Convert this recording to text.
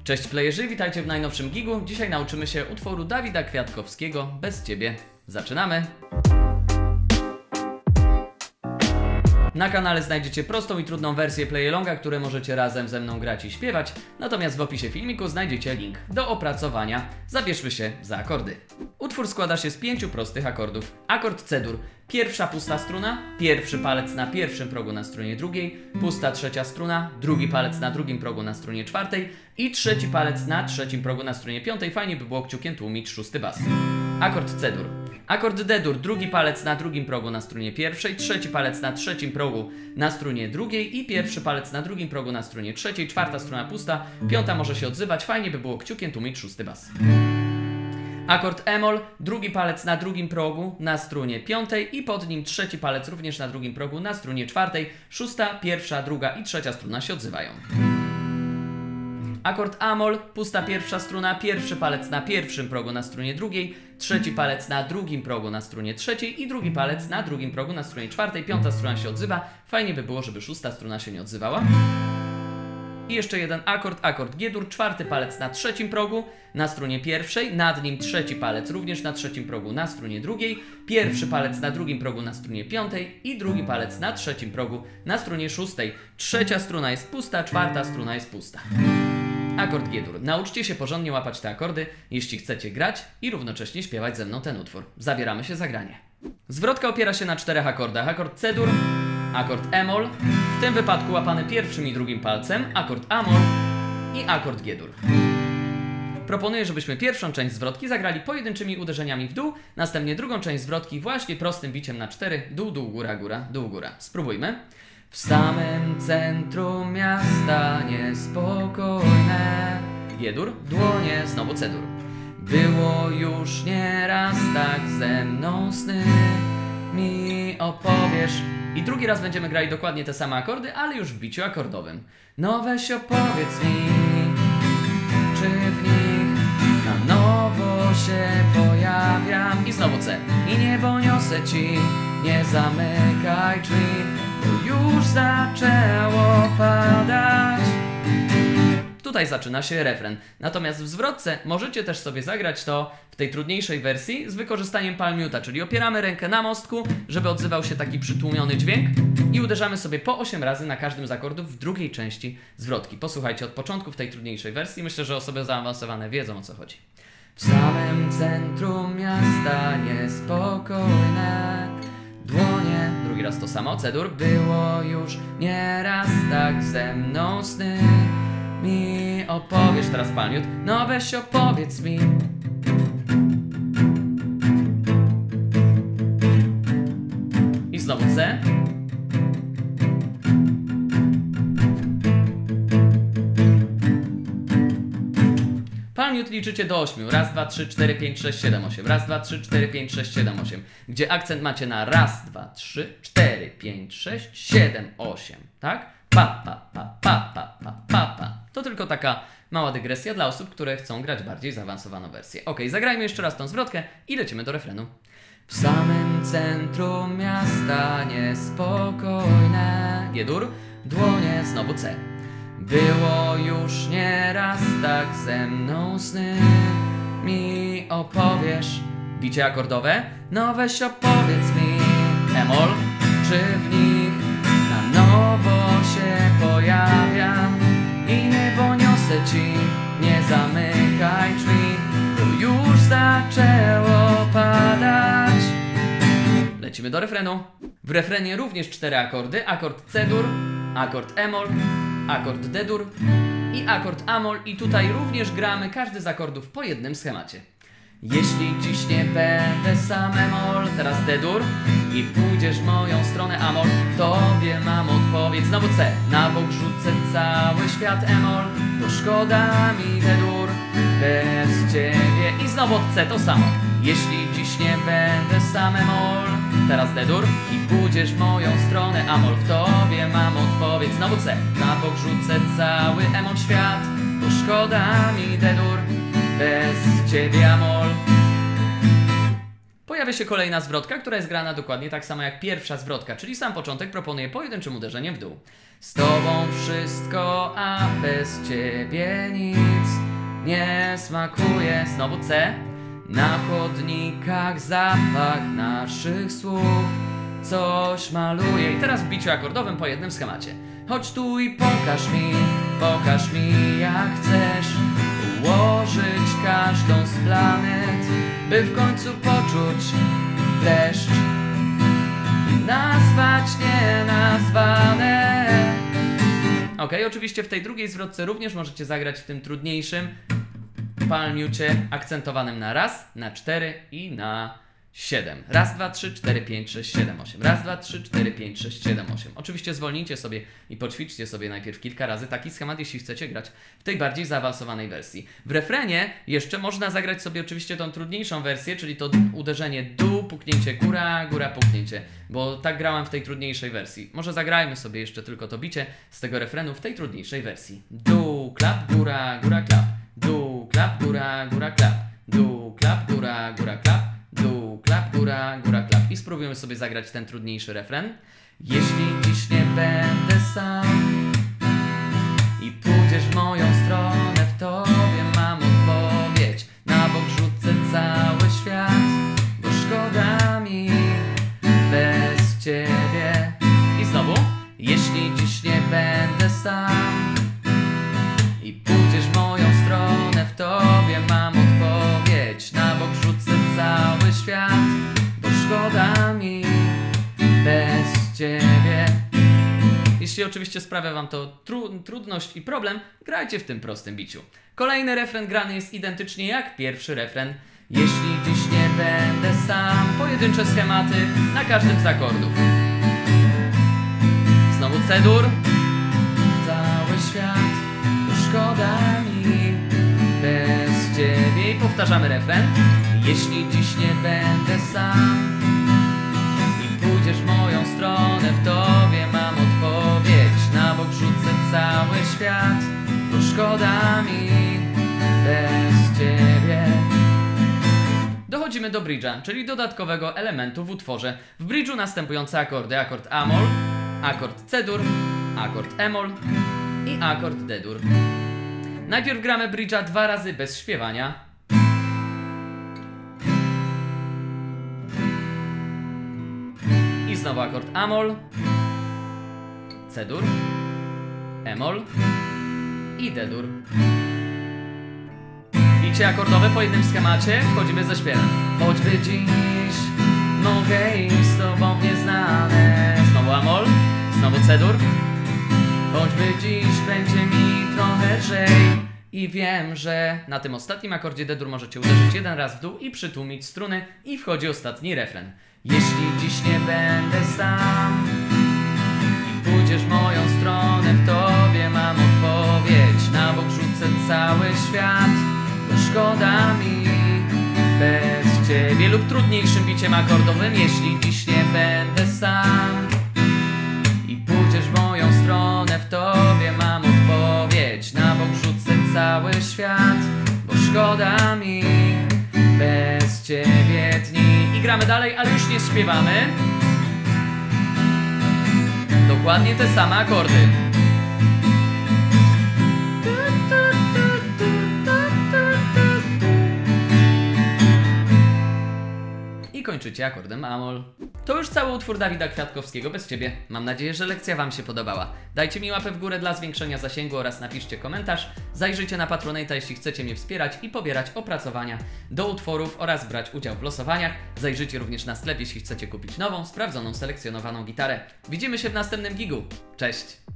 Cześć playerzy, witajcie w najnowszym gigu. Dzisiaj nauczymy się utworu Dawida Kwiatkowskiego Bez Ciebie. Zaczynamy! Na kanale znajdziecie prostą i trudną wersję playalonga, które możecie razem ze mną grać i śpiewać. Natomiast w opisie filmiku znajdziecie link do opracowania. Zabierzmy się za akordy. Utwór składa się z 5 prostych akordów. Akord C-dur. Pierwsza pusta struna, pierwszy palec na pierwszym progu na strunie drugiej, pusta trzecia struna, drugi palec na drugim progu na strunie czwartej i trzeci palec na trzecim progu na strunie piątej. Fajnie by było kciukiem tłumić szósty bas. Akord C-dur. Akord D-dur, drugi palec na drugim progu na strunie pierwszej, trzeci palec na trzecim progu na strunie drugiej i pierwszy palec na drugim progu na strunie trzeciej, czwarta struna pusta, piąta może się odzywać, fajnie by było kciukiem tłumić szósty bas. Akord E-moll, drugi palec na drugim progu na strunie piątej i pod nim trzeci palec również na drugim progu na strunie czwartej, szósta, pierwsza, druga i trzecia struna się odzywają. Akord A-moll, pusta pierwsza struna, pierwszy palec na pierwszym progu na strunie drugiej, trzeci palec na drugim progu na strunie trzeciej i drugi palec na drugim progu na strunie czwartej, piąta struna się odzywa, fajnie by było, żeby szósta struna się nie odzywała. I jeszcze jeden akord, akord G-dur, czwarty palec na trzecim progu na strunie pierwszej, nad nim trzeci palec również na trzecim progu na strunie drugiej, pierwszy palec na drugim progu na strunie piątej i drugi palec na trzecim progu na strunie szóstej. Trzecia struna jest pusta, czwarta struna jest pusta. Akord G-dur. Nauczcie się porządnie łapać te akordy, jeśli chcecie grać i równocześnie śpiewać ze mną ten utwór. Zabieramy się za granie. Zwrotka opiera się na 4 akordach. Akord C-dur, akord E-moll, w tym wypadku łapany pierwszym i drugim palcem, akord A-moll i akord G-dur. Proponuję, żebyśmy pierwszą część zwrotki zagrali pojedynczymi uderzeniami w dół, następnie drugą część zwrotki właśnie prostym biciem na 4, dół, dół, góra, góra, dół, góra. Spróbujmy. W samym centrum miasta niespokojne. G-dur, dłonie, znowu C-dur. Było już nieraz tak ze mną sny, mi opowiesz. I drugi raz będziemy grali dokładnie te same akordy, ale już w biciu akordowym. No weź opowiedz mi, czy w nich na nowo się pojawiam. I znowu C. I niebo niosę ci, nie zamykaj drzwi, bo już zaczęło padać. Tutaj zaczyna się refren. Natomiast w zwrotce możecie też sobie zagrać to w tej trudniejszej wersji z wykorzystaniem palm mute'a, czyli opieramy rękę na mostku, żeby odzywał się taki przytłumiony dźwięk i uderzamy sobie po 8 razy na każdym z akordów w drugiej części zwrotki. Posłuchajcie od początku w tej trudniejszej wersji. Myślę, że osoby zaawansowane wiedzą, o co chodzi. W samym centrum miasta niespokojne dłonie. Drugi raz to samo, C-dur. Było już nieraz tak ze mną sny, mi opowiesz, teraz palm mute. No weź opowiedz mi. I znowu C. Palm mute liczycie do 8. Raz, 2, 3, 4, 5, 6, 7, 8. Raz, 2, 3, 4, 5, 6, 7, 8. Gdzie akcent macie na raz, 2, 3, 4, 5, 6, 7, 8. Tak? Pa, pa, pa, pa, pa, pa, pa, pa. To tylko taka mała dygresja dla osób, które chcą grać bardziej zaawansowaną wersję. Ok, zagrajmy jeszcze raz tą zwrotkę i lecimy do refrenu. W samym centrum miasta niespokojne. G-dur, dłonie, znowu C. Było już nieraz tak ze mną sny, mi opowiesz. Bicie akordowe. No weź opowiedz mi. E-moll, czy w nich na nowo się pojawiam. I niebo niosę ci, nie zamykaj drzwi, bo już zaczęło padać. Lecimy do refrenu. W refrenie również 4 akordy. Akord C-dur, akord E-moll, akord D-dur i akord A-moll. I tutaj również gramy każdy z akordów po jednym schemacie. Jeśli dziś nie będę sam E-moll, teraz D-dur i pójdziesz w moją stronę A-moll, tobie mam odpowiedź. Znowu C. Na bok rzucę cały świat E-moll, to szkoda mi D-dur bez ciebie. I znowu od C to samo. Jeśli dziś nie będę sam E-moll, teraz D-dur i pójdziesz w moją stronę A-moll, w tobie mam odpowiedź. Znowu C. Na bok rzucę cały E-moll świat, to szkoda mi D-dur bez ciebie A-moll. Pojawia się kolejna zwrotka, która jest grana dokładnie tak samo jak pierwsza zwrotka, czyli sam początek proponuję pojedynczym uderzeniem w dół. Z tobą wszystko, a bez ciebie nic. nie smakuje. Znowu C. Na chodnikach zapach naszych słów coś maluje. I teraz w biciu akordowym po jednym schemacie. Chodź tu i pokaż mi jak chcesz ułożyć każdą z planet, by w końcu poczuć deszcz i nazwać nienazwane. Ok, oczywiście w tej drugiej zwrotce również możecie zagrać w tym trudniejszym palmiucie akcentowanym na raz, na 4 i na 7. Raz, 2, 3, 4, 5, 6, 7, 8. Raz, 2, 3, 4, 5, 6, 7, 8. Oczywiście zwolnijcie sobie i poćwiczcie sobie najpierw kilka razy taki schemat, jeśli chcecie grać w tej bardziej zaawansowanej wersji. W refrenie jeszcze można zagrać sobie oczywiście tą trudniejszą wersję, czyli to uderzenie dół, puknięcie góra, góra, puknięcie. Bo tak grałem w tej trudniejszej wersji. Może zagrajmy sobie jeszcze tylko to bicie z tego refrenu w tej trudniejszej wersji. Dół, klap, góra, góra, klap. Dół, klap, góra, góra, klap. Dół, klap, góra, góra, klap. Dół, klap, góra, góra, klap. I spróbujemy sobie zagrać ten trudniejszy refren. Jeśli dziś nie będę sam i pójdziesz w moją stronę, w tobie mam odpowiedź. Na bok rzucę cały świat, bo szkoda mi bez ciebie. I znowu. Jeśli dziś nie będę sam i pójdziesz w moją stronę, w tobie mam odpowiedź. Na bok rzucę cały świat, bo szkoda mi bez ciebie. Jeśli oczywiście sprawia wam to trudność i problem, grajcie w tym prostym biciu. Kolejny refren grany jest identycznie jak pierwszy refren. Jeśli dziś nie będę sam, pojedyncze schematy na każdym z akordów. Znowu C-dur. Cały świat, bo szkoda mi bez ciebie. I powtarzamy refren. Jeśli dziś nie będę sam i pójdziesz w moją stronę, w tobie mam odpowiedź. Na bok rzucę cały świat, bo szkoda mi bez ciebie. Dochodzimy do bridge'a, czyli dodatkowego elementu w utworze. W bridge'u następujące akordy. Akord A-moll, akord C-dur, akord E-moll i akord D-dur. Najpierw gramy bridge'a 2 razy bez śpiewania. I znowu akord A-moll, C-dur, E-moll i D-dur. Bicie akordowe po jednym schemacie, wchodzimy ze śpiewem. Choćby dziś mogę iść z tobą w nieznane. Znowu A-moll, znowu C-dur. Choćby dziś będzie mi trochę lżej. I wiem, że na tym ostatnim akordzie D-dur możecie uderzyć jeden raz w dół i przytłumić struny. I wchodzi ostatni refren. Jeśli dziś nie będę sam i pójdziesz w moją stronę, w tobie mam odpowiedź. Na bok rzucę cały świat, bo szkoda mi bez ciebie. Lub trudniejszym biciem akordowym. Jeśli dziś nie będę sam i pójdziesz w moją stronę, w tobie mam odpowiedź. Na bok rzucę cały świat, bo szkoda mi bez ciebie dni. I gramy dalej, ale już nie śpiewamy. Dokładnie te same akordy. I kończycie akordem A-moll. To już cały utwór Dawida Kwiatkowskiego bez ciebie. Mam nadzieję, że lekcja wam się podobała. Dajcie mi łapę w górę dla zwiększenia zasięgu oraz napiszcie komentarz. Zajrzyjcie na Patronite'a, jeśli chcecie mnie wspierać i pobierać opracowania do utworów oraz brać udział w losowaniach. Zajrzyjcie również na sklep, jeśli chcecie kupić nową, sprawdzoną, selekcjonowaną gitarę. Widzimy się w następnym gigu. Cześć!